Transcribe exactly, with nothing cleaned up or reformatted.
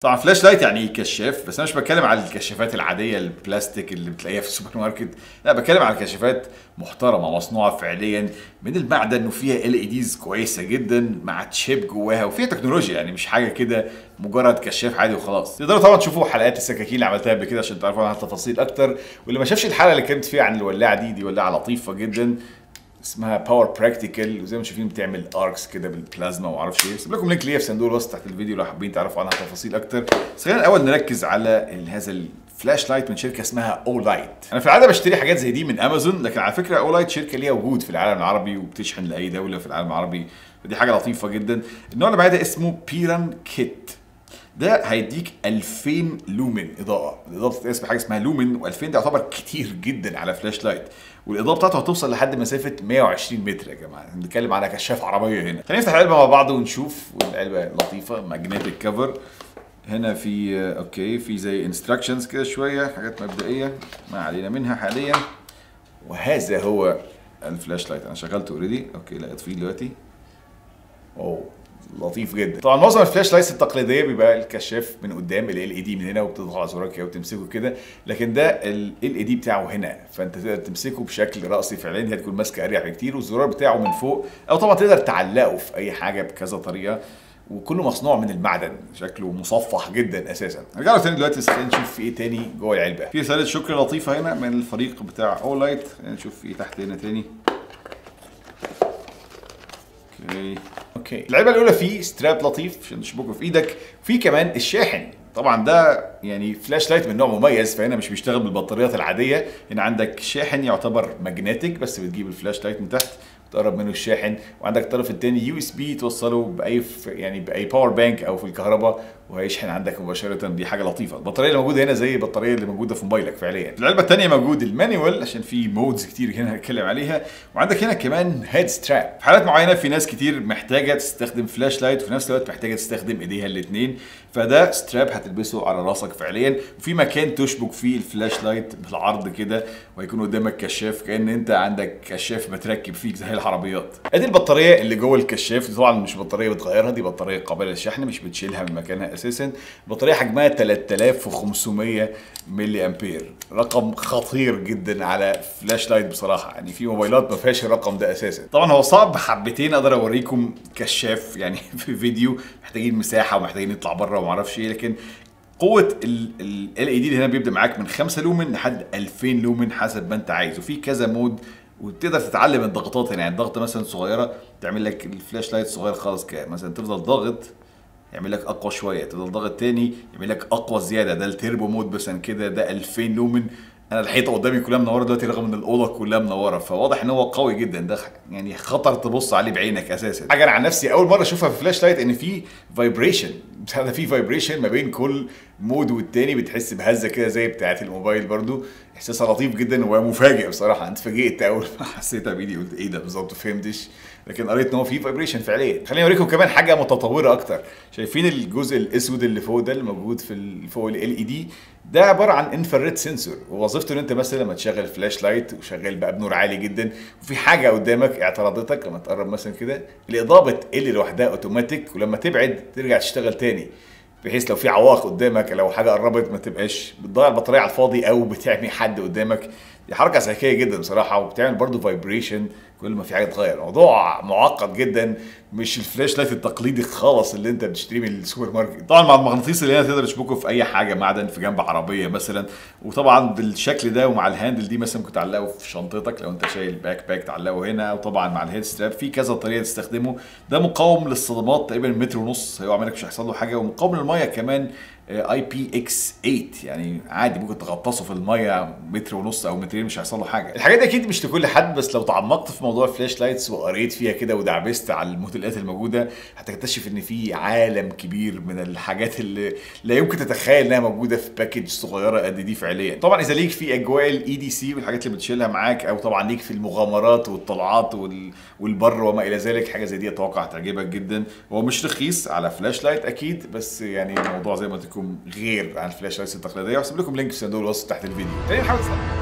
طبعا فلاش لايت يعني كشاف، بس انا مش بتكلم على الكشافات العاديه البلاستيك اللي بتلاقيها في السوبر ماركت، لا بتكلم على كشافات محترمه مصنوعه فعليا من المعدن وفيها ال اي ديز كويسه جدا مع تشيب جواها وفيها تكنولوجيا، يعني مش حاجه كده مجرد كشاف عادي وخلاص. تقدروا طبعا تشوفوا حلقات السكاكين اللي عملتها قبل كده عشان تعرفوا عنها تفاصيل اكتر، واللي ما شافش الحلقه اللي كانت فيها عن الولاعه دي، دي ولاعه لطيفه جدا اسمها باور براكتيكال، وزي ما شايفين بتعمل اركس كده بالبلازما وما اعرفش ايه. سيب لكم لينك ليها في صندوق الوصف تحت الفيديو لو حابين تعرفوا عنها تفاصيل اكتر. بس خلينا الاول نركز على هذا الفلاش لايت من شركه اسمها اولايت. انا في العاده بشتري حاجات زي دي من امازون، لكن على فكره اولايت شركه ليها وجود في العالم العربي وبتشحن لاي دوله في العالم العربي، فدي حاجه لطيفه جدا. النوع اللي معايا ده اسمه بيران كيت، ده هيديك ألفين لومن اضاءه. الاضاءه بتتقاس بحاجه اسمها لومن، و2000 ده يعتبر كتير جدا على فلاش لايت، والاضاءه بتاعته هتوصل لحد مسافه مية وعشرين متر. يا جماعه بنتكلم على كشاف عربيه هنا. خلينا نفتح العلبه مع بعض ونشوف. والعلبه لطيفه ماجنتيك كفر. هنا في اوكي في زي انستراكشنز كده شويه، حاجات مبدئيه ما علينا منها حاليا. وهذا هو الفلاش لايت. انا شغلته اوريدي. اوكي لا اطفيه دلوقتي. اوه لطيف جدا. طبعا معظم الفلاش لايتس التقليديه بيبقى الكشاف من قدام ال اي دي من هنا، وبتضغط على زرار كده وتمسكه كده، لكن ده ال اي دي بتاعه هنا، فانت تقدر تمسكه بشكل راسي فعليا، هي تكون ماسكه اريح بكتير، والزرار بتاعه من فوق، او طبعا تقدر تعلقه في اي حاجه بكذا طريقه، وكله مصنوع من المعدن، شكله مصفح جدا اساسا. نرجع له تاني دلوقتي، بس خلينا نشوف في ايه تاني جوه العلبه. في رساله شكر لطيفه هنا من الفريق بتاع اولايت. خلينا نشوف في ايه تحت هنا تاني. اوكي اوكي العلبه الاولى في ستراب لطيف عشان تشبكه في ايدك، في كمان الشاحن. طبعا ده يعني فلاش لايت من نوع مميز، فهنا مش بيشتغل بالبطاريات العاديه، هنا عندك شاحن يعتبر ماجنتيك، بس بتجيب الفلاش لايت من تحت تقرب منه الشاحن، وعندك الطرف الثاني يو اس بي توصله باي يعني باي باور بانك او في الكهرباء، وهيشحن عندك مباشره. دي حاجه لطيفه. البطاريه اللي موجوده هنا زي البطاريه اللي موجوده في موبايلك فعليا. العلبه الثانيه موجود المانيوال عشان في مودز كتير هنا هنتكلم عليها، وعندك هنا كمان هيد ستراب. في حالات معينه في ناس كتير محتاجه تستخدم فلاش لايت وفي نفس الوقت محتاجه تستخدم ايديها الاثنين، فده ستراب هتلبسه على راسك فعليا، وفي مكان تشبك فيه الفلاش لايت بالعرض كده، وهيكون قدامك كشاف كأن انت عندك كشاف متركب فيك زي العربيات. ادي البطاريه اللي جوه الكشاف، دي طبعا مش بطاريه بتغيرها، دي بطاريه قابله للشحن مش بتشيلها من مكانها اساسا. البطاريه حجمها تلاتة آلاف وخمسمية ملي امبير، رقم خطير جدا على فلاش لايت بصراحه، يعني في موبايلات ما فيهاش الرقم ده اساسا. طبعا هو صعب حبتين اقدر اوريكم كشاف يعني في فيديو، محتاجين مساحه ومحتاجين نطلع بره وما اعرفش ايه، لكن قوه ال اي دي اللي هنا بيبدا معاك من خمسة لومن لحد ألفين لومن حسب ما انت عايز، وفي كذا مود، وتقدر تتعلم الضغطات هنا. يعني الضغطه مثلا صغيره تعمل لك الفلاش لايت صغير خالص كده، مثلا تفضل ضاغط يعمل لك اقوى شويه، تفضل ضاغط تاني يعمل لك اقوى زياده، ده التيربو مود مثلا كده، ده ألفين لومن. انا الحيطه قدامي كلها منوره دلوقتي رغم ان الاوضه كلها منوره، فواضح ان هو قوي جدا، ده يعني خطر تبص عليه بعينك اساسا. حاجه انا عن نفسي اول مره اشوفها في فلاش لايت ان في فايبريشن، هذا في فايبريشن ما بين كل مود والتاني، بتحس بهزه كده زي بتاعه الموبايل برضو، احساسها لطيف جدا ومفاجئ بصراحه. انت اتفاجئت اول ما حسيتها بايدي، قلت ايه ده بالظبط، فهمتش، لكن قريت ان هو في فايبريشن فعليا. خليني اوريكم كمان حاجه متطوره اكتر. شايفين الجزء الاسود اللي فوق ده اللي موجود في فوق ال اي دي، ده عباره عن انفراريد سنسور، ووظيفته ان انت مثلا لما تشغل فلاش لايت وشغال بقى بنور عالي جدا وفي حاجه قدامك اعترضتك، لما تقرب مثلا كده الاضاءه بتقل لوحدها اوتوماتيك، ولما تبعد ترجع تشتغل تاني، بحيث لو في عوائق قدامك لو حاجه قربت ما تبقاش بتضيع البطاريه على الفاضي او بتعمي حد قدامك. دي حركه ذكيه جدا بصراحه، وبتعمل برضو فايبريشن كل ما في حاجه تتغير. موضوع معقد جدا، مش الفلاش لايت التقليدي خالص اللي انت بتشتريه من السوبر ماركت. طبعا مع المغناطيس اللي هنا تقدر تشبكه في اي حاجه معدن في جنب عربيه مثلا، وطبعا بالشكل ده ومع الهاندل دي مثلا ممكن تعلقه في شنطتك لو انت شايل باك باك تعلقه هنا، وطبعا مع الهيد ستراب في كذا طريقه تستخدمه. ده مقاوم للصدمات تقريبا متر ونص، هيقع منك مش هيحصل له حاجه، ومقاوم للميه كمان اي بي اكس تمانية، يعني عادي ممكن تغطسه في الميه متر ونص او مترين مش هيحصل له حاجه. الحاجات دي اكيد مش لكل حد، بس لو تعمقت في موضوع الفلاش لايتس وقريت فيها كده ودعبست على الموديلات الموجوده، هتكتشف ان في عالم كبير من الحاجات اللي لا يمكن تتخيل انها موجوده في باكج صغيره قد دي فعليا. طبعا اذا ليك في اجواء الاي دي سي والحاجات اللي بتشيلها معاك، او طبعا ليك في المغامرات والطلعات والبر وما الى ذلك، حاجه زي دي اتوقع هتعجبك جدا. هو مش رخيص على فلاش لايت اكيد، بس يعني الموضوع زي ما قلت لكم غير عن الفلاش لايتس التقليديه، وهسيب لكم لينك في صندوق الوصف تحت الفيديو. خلينا نحاول